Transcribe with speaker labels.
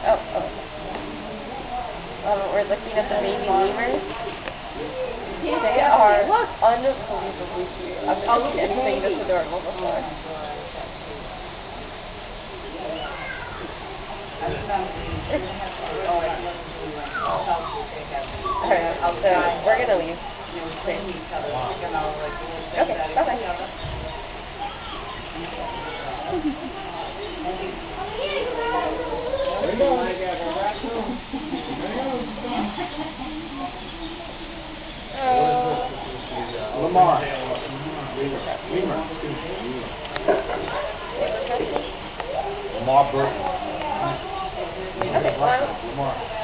Speaker 1: Oh, oh. We're looking at the baby lemurs. They are unbelievably cute. I've never seen anything this adorable before. Alright, so we're gonna leave. Okay, bye-bye.
Speaker 2: Lamar. Lamar Burton.
Speaker 1: Okay, well,
Speaker 2: Lamar.